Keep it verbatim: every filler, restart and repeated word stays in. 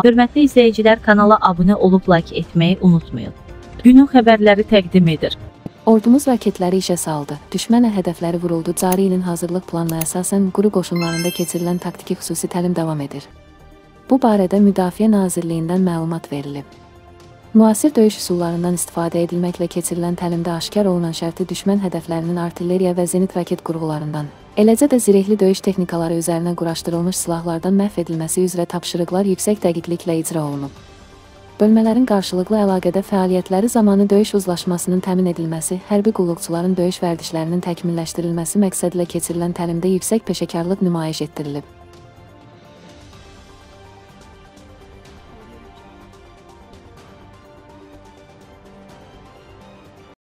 Hörmətli izləyicilər, kanala abunə olub like etməyi unutmayın. Günün xəbərləri təqdim edir. Ordumuz raketləri işə saldı. Düşmənə hədəfləri vuruldu. Cari ilin hazırlıq planına əsasən quru qoşunlarında keçirilən taktiki xüsusi təlim davam edir. Bu barədə Müdafiə Nazirliyindən məlumat verilib. Müasir döyüş üsullarından istifadə edilməklə keçirilən təlimdə aşkar olunan şərti düşmən hədəflərinin artilleriya və zenit raket qurğularından, eləcə də zirehli döyüş texnikaları üzərinə quraşdırılmış silahlardan məhv edilməsi üzrə tapşırıqlar yüksək dəqiqliklə icra olunub. Bölmələrin qarşılıqlı əlaqədə fəaliyyətləri zamanı döyüş uzlaşmasının təmin edilməsi, hərbi qulluqçuların döyüş vərdişlərinin təkmilləşdirilməsi məqsədilə keçirilən təlimdə yüksək peşəkarlıq nümayiş etdirilib.